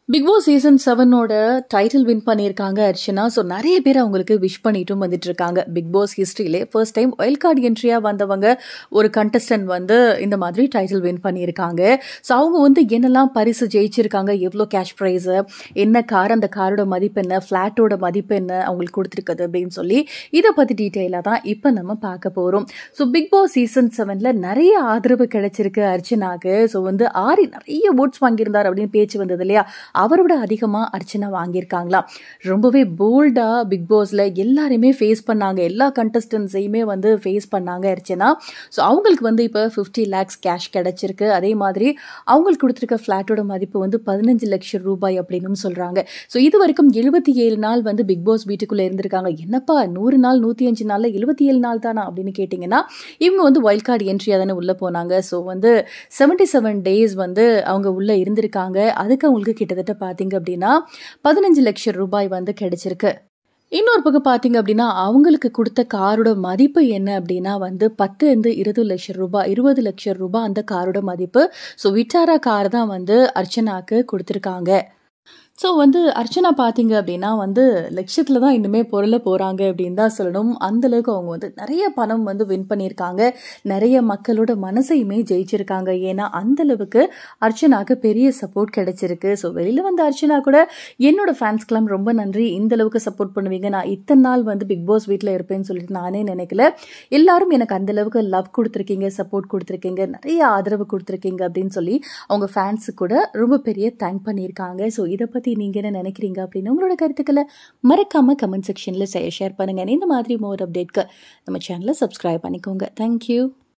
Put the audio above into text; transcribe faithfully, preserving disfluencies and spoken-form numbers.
Big Boss season செவனோட title win பண்ணியிருக்காங்க Archana. So நிறைய பேர் அவங்களுக்கு விஷ் பண்ணிட்டும் வந்துட்டு இருக்காங்க. பிக் பாஸ் ஹிஸ்ட்ரியிலே ஃபர்ஸ்ட் டைம் ஒயில்ட் கார்டு என்ட்ரியாக வந்தவங்க ஒரு கண்டஸ்டன்ட் வந்து இந்த மாதிரி டைட்டில் வின் பண்ணியிருக்காங்க. ஸோ அவங்க வந்து என்னெல்லாம் பரிசு ஜெயிச்சிருக்காங்க, எவ்வளோ கேஷ் ப்ரைஸு, என்ன கார், அந்த காரோட மதிப்பு என்ன, ஃப்ளாட்டோட மதிப்பு என்ன அவங்களுக்கு கொடுத்துருக்குது அப்படின்னு சொல்லி இதை பற்றி டீட்டெயிலாக தான் இப்போ நம்ம பார்க்க போகிறோம். ஸோ பிக் பாஸ் சீசன் செவனில் நிறைய ஆதரவு கிடைச்சிருக்கு அர்ச்சனாக்கு. ஸோ வந்து ஆரி நிறைய ஓட்ஸ் வாங்கியிருந்தார் அப்படின்னு பேச்சு வந்தது இல்லையா, அவரோட அதிகமாக அர்ச்சனா வாங்கியிருக்காங்களா. ரொம்பவே போல்டாக பிக் பாஸில் எல்லாருமே ஃபேஸ் பண்ணாங்க, எல்லா கண்டஸ்டன்ஸையுமே வந்து ஃபேஸ் பண்ணாங்க அர்ச்சனா. ஸோ அவங்களுக்கு வந்து இப்போ ஃபிஃப்டி லேக்ஸ் கேஷ் கிடைச்சிருக்கு. அதே மாதிரி அவங்களுக்கு கொடுத்துருக்க ஃப்ளாட்டோட மதிப்பு வந்து பதினஞ்சு லட்சம் ரூபாய் அப்படின்னு சொல்கிறாங்க. ஸோ இது வரைக்கும் எழுபத்தி ஏழு நாள் வந்து பிக் பாஸ் வீட்டுக்குள்ளே இருந்திருக்காங்க. என்னப்பா நூறு நாள் நூற்றி அஞ்சு நாளில் எழுபத்தி ஏழு நாள் தானா அப்படின்னு கேட்டிங்கன்னா, இவங்க வந்து ஒயில்ட் கார்டு என்ட்ரியாக தானே உள்ளே போனாங்க. ஸோ வந்து செவன்டி செவன் டேஸ் வந்து அவங்க உள்ளே இருந்திருக்காங்க. அதுக்கு அவங்களுக்கு கிட்டத்தட்ட பார்த்தீங்க அப்படின்னா பதினஞ்சு லட்சம் ரூபாய் வந்து கிடைச்சிருக்கு. இன்னொரு பக்கம் பார்த்தீங்க அப்படின்னா அவங்களுக்கு கொடுத்த காரோட மதிப்பு என்ன அப்படின்னா வந்து பத்து இருந்து இருபது லட்சம் ரூபாய் இருபது லட்சம் ரூபாய் அந்த காரோட மதிப்பு. ஸோ விட்டாரா கார் தான் வந்து அர்ச்சனாக்கு கொடுத்துருக்காங்க. ஸோ வந்து அர்ச்சனா பார்த்தீங்க அப்படின்னா வந்து லட்சத்தில் தான் இன்னுமே பொருளை போகிறாங்க அப்படின்னு தான் சொல்லணும். அந்தளவுக்கு அவங்க வந்து நிறைய பணம் வந்து வின் பண்ணியிருக்காங்க, நிறைய மக்களோட மனசையுமே ஜெயிச்சிருக்காங்க. ஏன்னா அந்தளவுக்கு அர்ச்சனாக்கு பெரிய சப்போர்ட் கிடைச்சிருக்கு. ஸோ வெளியில் வந்த அர்ச்சனா கூட என்னோட ஃபேன்ஸ்க்கெலாம் ரொம்ப நன்றி, இந்தளவுக்கு சப்போர்ட் பண்ணுவீங்க, நான் இத்தனை நாள் வந்து பிக் பாஸ் வீட்டில் இருப்பேன்னு சொல்லிட்டு நானே நினைக்கல, எல்லாரும் எனக்கு அந்தளவுக்கு லவ் கொடுத்துருக்கீங்க, சப்போர்ட் கொடுத்துருக்கீங்க, நிறைய ஆதரவு கொடுத்துருக்கீங்க அப்படின்னு சொல்லி அவங்க ஃபேன்ஸு கூட ரொம்ப பெரிய தேங்க் பண்ணியிருக்காங்க. ஸோ இதை பற்றி நீங்க என்ன நினைக்கிறீங்க அப்படின்னு உங்களோட கருத்துக்களை மறக்காம கமெண்ட் செக்ஷன்ல ஷேர் பண்ணுங்க. இந்த மாதிரி மோர் அப்டேட்க்கு நம்ம சேனலை சப்ஸ்கிரைப் பண்ணிக்கோங்க. தேங்க்யூ.